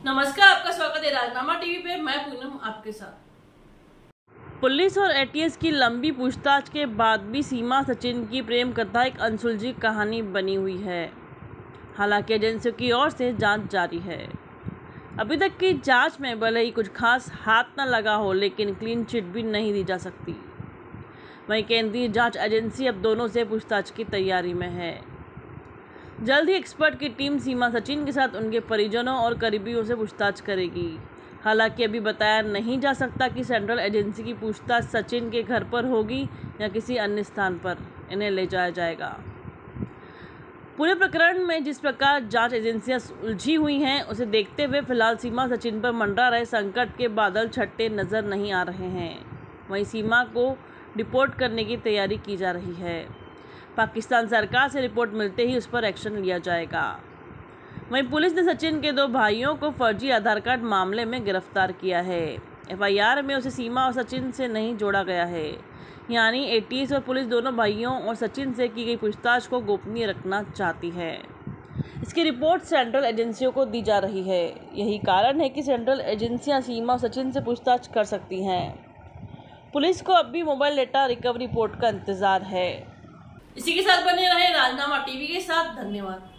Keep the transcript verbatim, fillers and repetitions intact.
नमस्कार, आपका स्वागत है राजनामा टीवी पे। मैं पूनम आपके साथ। पुलिस और एटीएस की लंबी पूछताछ के बाद भी सीमा सचिन की प्रेम कथा एक अनसुलझी कहानी बनी हुई है। हालांकि एजेंसियों की ओर से जांच जारी है। अभी तक की जांच में भले ही कुछ खास हाथ न लगा हो, लेकिन क्लीन चिट भी नहीं दी जा सकती। वहीं केंद्रीय जांच एजेंसी अब दोनों से पूछताछ की तैयारी में है। जल्द ही एक्सपर्ट की टीम सीमा सचिन के साथ उनके परिजनों और करीबियों से पूछताछ करेगी। हालांकि अभी बताया नहीं जा सकता कि सेंट्रल एजेंसी की पूछताछ सचिन के घर पर होगी या किसी अन्य स्थान पर इन्हें ले जाया जाएगा। पूरे प्रकरण में जिस प्रकार जांच एजेंसियां उलझी हुई हैं, उसे देखते हुए फिलहाल सीमा सचिन पर मंडरा रहे संकट के बादल छट्टे नजर नहीं आ रहे हैं। वहीं सीमा को डिपोर्ट करने की तैयारी की जा रही है। पाकिस्तान सरकार से रिपोर्ट मिलते ही उस पर एक्शन लिया जाएगा। वहीं पुलिस ने सचिन के दो भाइयों को फर्जी आधार कार्ड मामले में गिरफ्तार किया है। एफआईआर में उसे सीमा और सचिन से नहीं जोड़ा गया है, यानी एटीएस और पुलिस दोनों भाइयों और सचिन से की गई पूछताछ को गोपनीय रखना चाहती है। इसकी रिपोर्ट सेंट्रल एजेंसियों को दी जा रही है। यही कारण है कि सेंट्रल एजेंसियां सीमा और सचिन से पूछताछ कर सकती हैं। पुलिस को अब भी मोबाइल डेटा रिकवरी रिपोर्ट का इंतजार है। इसी के साथ बने रहे राजनामा टीवी के साथ। धन्यवाद।